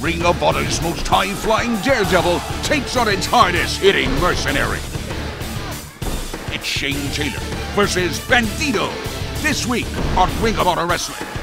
Ring of Honor's most high-flying daredevil takes on its hardest-hitting mercenary. It's Shane Taylor versus Bandido, this week on Ring of Honor Wrestling.